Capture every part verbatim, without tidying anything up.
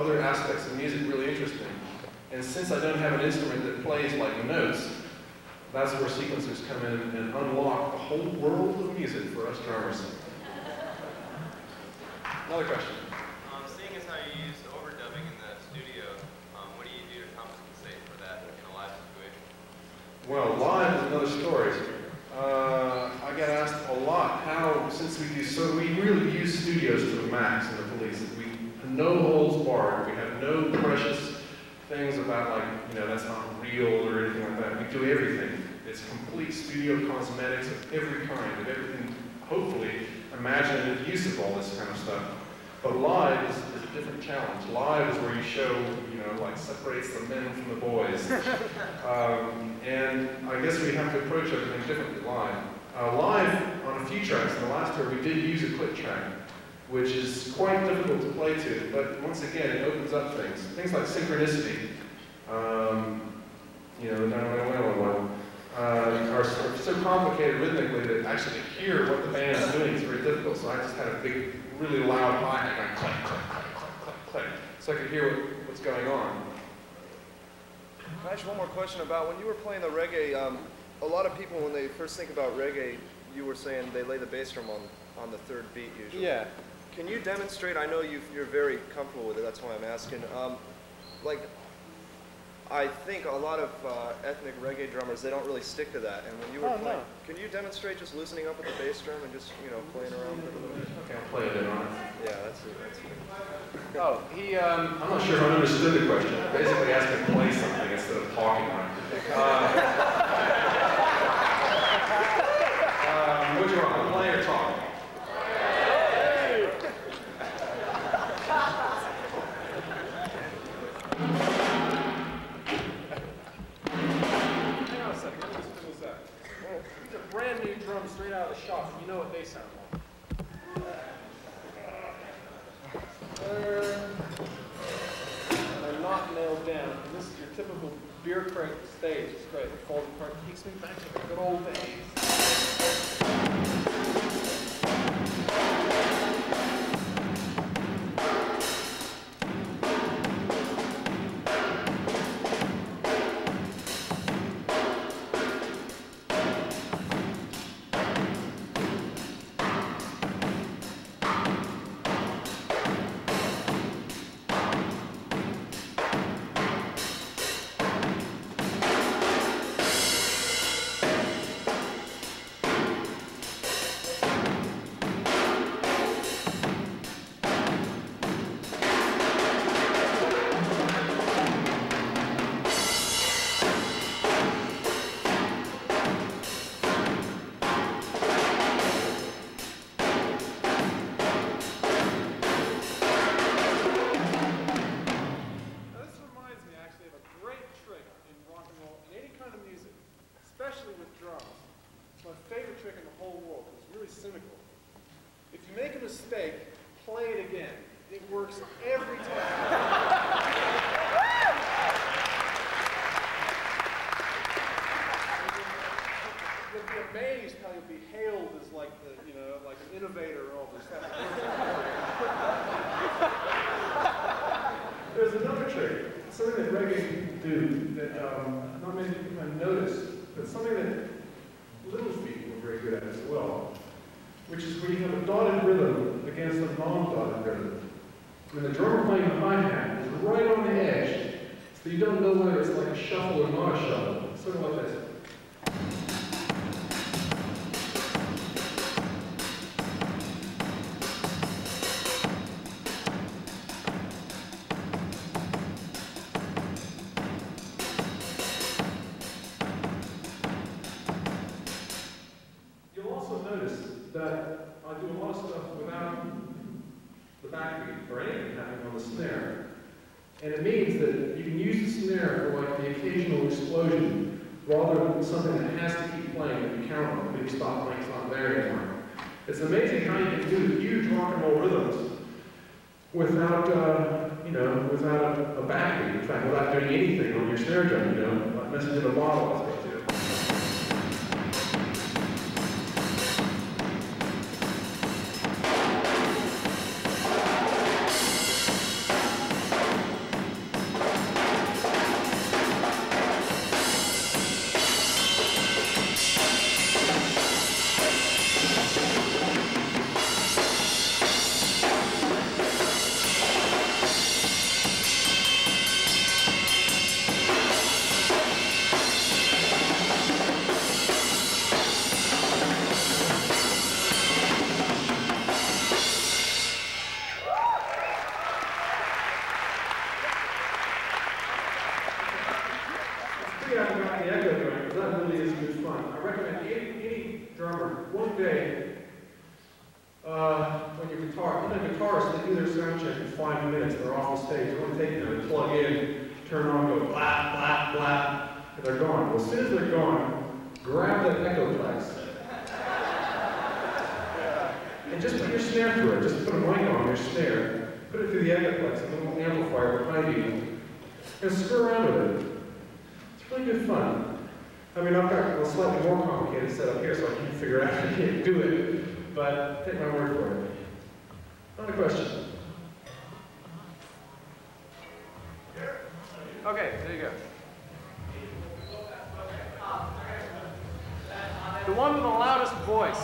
other aspects of music really interesting. And since I don't have an instrument that plays like notes, that's where sequencers come in and unlock the whole world of music for us drummers. Another question. Um, seeing as how you use overdubbing in the studio, um, what do you do to compensate for that in a live situation? Well, live is another story. Uh, I get asked a lot how, since we do so, we really use studios to the max in the police. We no holds barred. We have no precious things about like, you know, that's not real or anything like that. We do everything. It's complete studio cosmetics of every kind, of everything, hopefully, imaginative use of all this kind of stuff. But live is, is a different challenge. Live is where you show, you know, like separates the men from the boys. um, and I guess we have to approach everything differently live. Uh, live, on a few tracks, in the last tour, we did use a click track, which is quite difficult to play to, but once again, it opens up things. Things like synchronicity, um, you know, the uh, are so complicated rhythmically that actually to hear what the band is doing is very difficult. So I just had a big, really loud hi-hat going click, click, click, click, click, click, so I could hear what, what's going on. Can I ask one more question about when you were playing the reggae? Um, a lot of people, when they first think about reggae, you were saying they lay the bass drum on on the third beat usually. Yeah. Can you demonstrate? I know you you're very comfortable with it. That's why I'm asking. Um, like. I think a lot of uh, ethnic reggae drummers, they don't really stick to that. And when you were oh, playing, no. Can you demonstrate just loosening up with the bass drum and just, you know, playing around with it a little bit? Okay, I'll play a bit on it. Yeah, that's it. That's it. Oh, he, um, I'm not sure if I understood the question. Basically asked me to play something instead of talking on it. Uh, um, which one, play or talk? Brand new drums straight out of the shop, and you know what they sound like. Uh, they're not nailed down. And this is your typical beer crate stage. It's great. The folding part takes me back to the good old days. There's another trick, something that reggae people do that um, not many people have noticed, but something that little people are very good at as well, which is where you have a dotted rhythm against a non-dotted rhythm. And the drummer playing the hi-hat is right on the edge, so you don't know whether it's like a shuffle or not a shuffle. It's sort of like this. That I do a lot of stuff without the backbeat or anything happening on the snare. And it means that you can use the snare for like the occasional explosion rather than something that has to keep playing that you count on. When you stop playing, it's not there anymore. It's amazing how you can do huge rock and roll rhythms without, uh, you know, without a, a backbeat. In fact, without doing anything on your snare drum, you know, like message in a bottle, I suppose. really is good fun. I recommend any, any drummer, one day, uh, when your guitar, when a guitarist, they do their sound check in five minutes, they're off the stage. They want to take them, they plug in, turn on, go blah, blah, blah, and they're gone. Well, as soon as they're gone, grab that Echoplex. And just put your snare through it. Just put a mic on your snare. Put it through the Echoplex, a little amplifier behind you, and screw around with it. It's really good fun. I mean, I've got a slightly more complicated setup here, so I can't figure out how to do it. But take my word for it. Another question. Okay, there you go. The one with the loudest voice.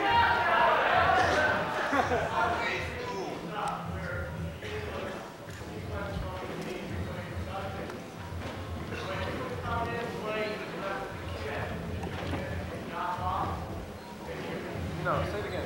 No, say it again.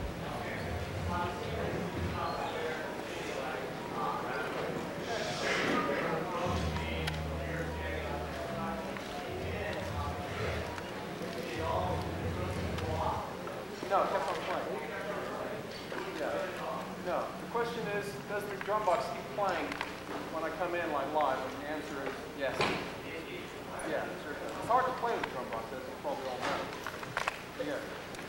No, it kept on playing. Yeah. No. The question is, does the drum box keep playing when I come in like live? And the answer is yes. Yeah, sure. It's hard to play with the drum box, as you probably all know. Yeah.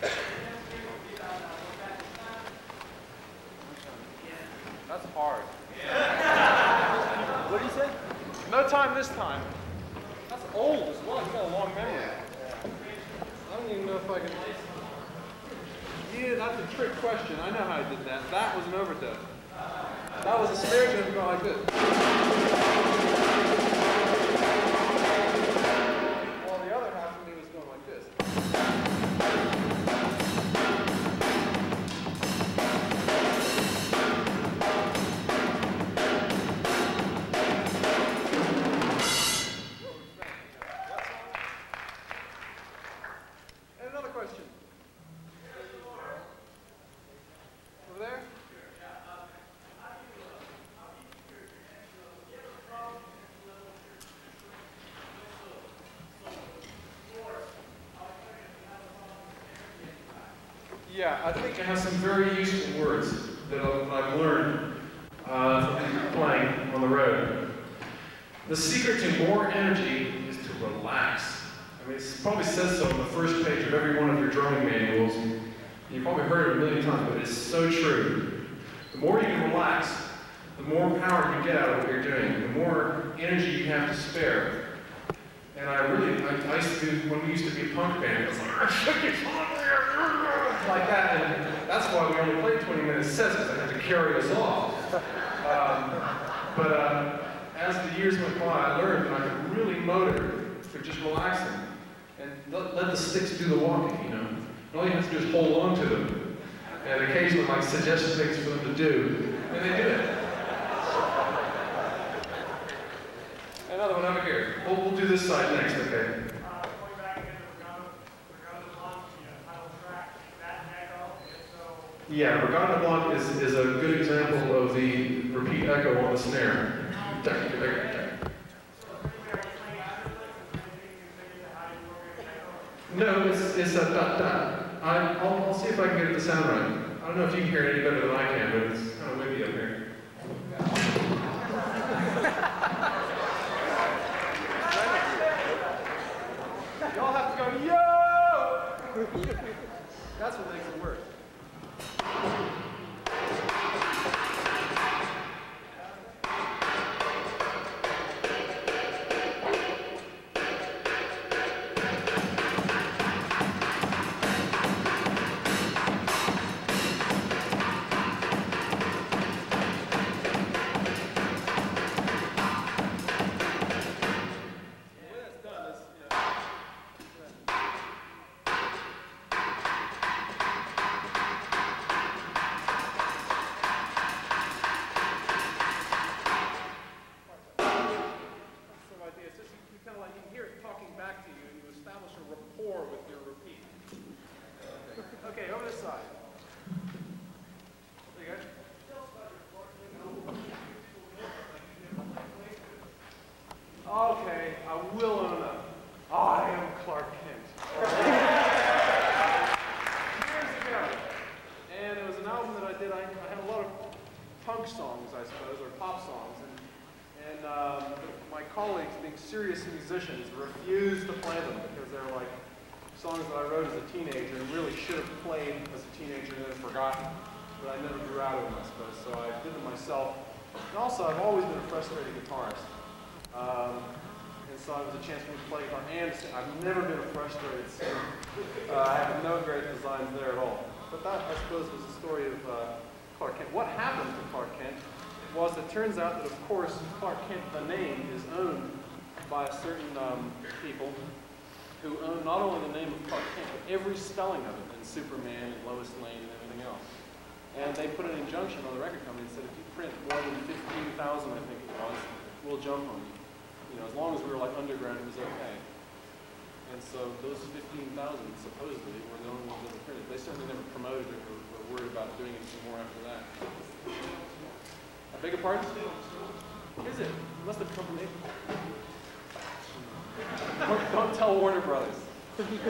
That's hard. What do you say? No time this time. That's old as well. You got a long memory. I don't even know if I can. Yeah, that's a trick question. I know how I did that. That was an overdub. That was a snare drum going like this. While the other half of me was going like this. And another question. Over there? Yeah, I think I have some very useful words that I've learned uh, from playing on the road. The secret to more energy is to relax. I mean, it probably says so on the first page of every one of your drumming manuals. You've probably heard it a million times, but it's so true. The more you can relax, the more power you get out of what you're doing, the more energy you have to spare. And I really, I, I used to do, when we used to be a punk band, I was like, like that, and that's why we only played twenty minute sets, because I had to carry us off. Um, but uh, as the years went by, I learned that I could really motor through just relaxing, and let, let the sticks do the walking, you know. And all you have to do is hold on to them, and occasionally like suggest things for them to do, and they do it. Another one over here. We'll, we'll do this side next, okay? Yeah, Regatta Blanc is, is a good example of the repeat echo on the snare. No, it's, it's a dot dot. I, I'll, I'll see if I can get it to sound right. I don't know if you can hear it any better than I can, but it's kind of windy up here. y'all have to go, yo! That's what makes it work. Okay, over this side. There you go. Okay, I will own up. I am Clark funk songs, I suppose, or pop songs. And, and um, my colleagues, being serious musicians, refused to play them because they're like songs that I wrote as a teenager and really should have played as a teenager and then forgotten. But I never grew out of them, I suppose, so I did them myself. And also, I've always been a frustrated guitarist. Um, and so it was a chance for me to play guitar and sing. I've never been a frustrated singer. Uh, I have no great designs there at all. But that, I suppose, was the story of uh, Clark Kent. What happened to Clark Kent was it turns out that, of course, Clark Kent, the name, is owned by certain um, people who own not only the name of Clark Kent, but every spelling of it, and Superman and Lois Lane and everything else. And they put an injunction on the record company and said, if you print more than fifteen thousand, I think it was, we'll jump on you. You know, as long as we were like underground, it was okay. And so those fifteen thousand, supposedly, were the only ones that were printed. They certainly never promoted it or were worried about doing anything more after that. I beg your pardon? Is it? It must have come from April. Don't, don't tell Warner Brothers. Okay.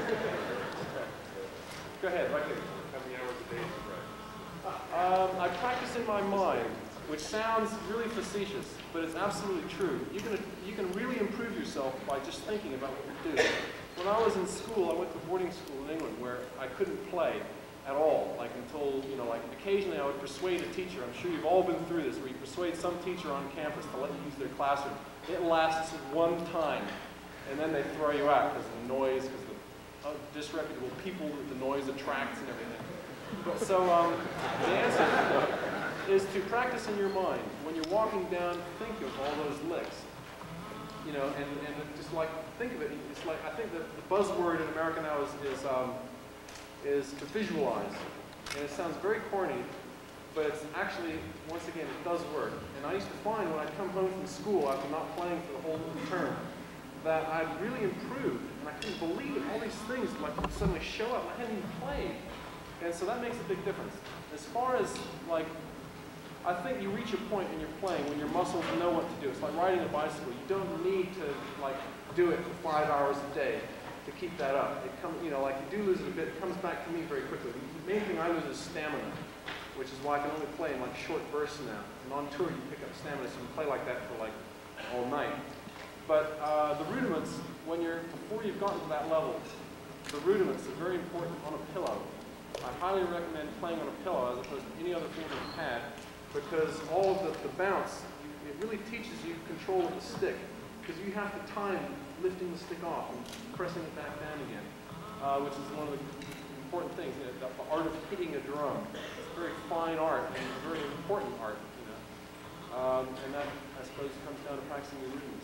Go ahead, right here. How many hours a day do you practice? Um, I practice in my mind, which sounds really facetious, but it's absolutely true. You can, you can really improve yourself by just thinking about what you do. When I was in school, I went to boarding school in England where I couldn't play at all, like until, you know, like occasionally I would persuade a teacher. I'm sure you've all been through this, where you persuade some teacher on campus to let you use their classroom. It lasts one time, and then they throw you out because of the noise, because of the uh, disreputable people that the noise attracts and everything. But so um, the answer is to practice in your mind. When you're walking down, think of all those licks. You know, and, and just like, think of it. It's like, I think that the buzzword in America now is, is, um, is to visualize. And it sounds very corny, but it's actually, once again, it does work. And I used to find when I'd come home from school after not playing for the whole term, that I'd really improved. And I couldn't believe it. All these things like would suddenly show up. I hadn't even played. And so that makes a big difference. As far as, like, I think you reach a point in your playing when your muscles know what to do. It's like riding a bicycle. You don't need to, like, do it for five hours a day to keep that up. It comes, you know, like, you do lose it a bit. It comes back to me very quickly. The main thing I lose is stamina, which is why I can only play in, like, short bursts now. And on tour, you pick up stamina, so you can play like that for, like, all night. But uh, the rudiments, when you're, before you've gotten to that level, the rudiments are very important on a pillow. I highly recommend playing on a pillow as opposed to any other form of pad, because all of the, the bounce, it really teaches you control of the stick, because you have to time lifting the stick off and pressing it back down again, uh, which is one of the important things, you know, the, the art of hitting a drum. It's a very fine art and a very important art, you know. Um, and that, I suppose, comes down to practicing the rhythms.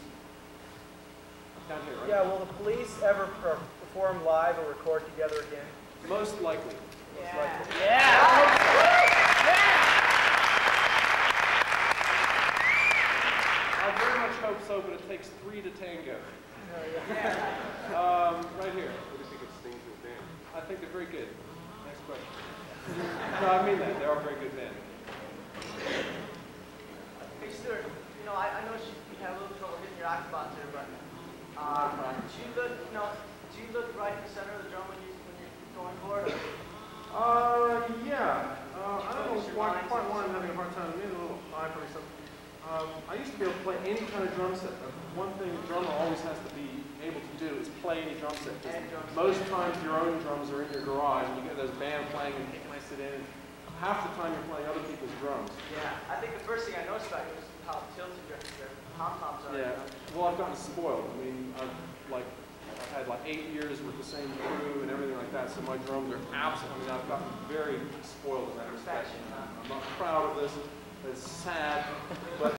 Down here, right? Yeah, will the Police ever per perform live or record together again? Most likely. Most Yeah. likely. Yeah. I very much hope so, but it takes three to tango. Oh, yeah. Um, right here. What do you think of Sting's new band? I think they're very good. Next question. No, I mean that. They are a very good band. Hey, Stewart, you know, I, I know you had a little trouble getting your octobans here, but um, do you look, you know, do you look right in the center of the drum when, you, when you're going for it? Or? Uh, yeah. Uh, I don't know why, quite why I'm having a hard time. Maybe a little high for something. Um, I used to be able to play any kind of drum set. One thing a drummer always has to be able to do is play any drum set. Most times your own drums are in your garage and you get those band playing and hey, can I sit in? Half the time you're playing other people's drums. Yeah, I think the first thing I noticed about you was how tilted your, your pom-poms are. Yeah, well I've gotten spoiled. I mean, I've like, I've had like eight years with the same crew and everything like that, so my drums are absolutely, I mean, I've gotten very spoiled in that respect. I'm not proud of this, it's sad, but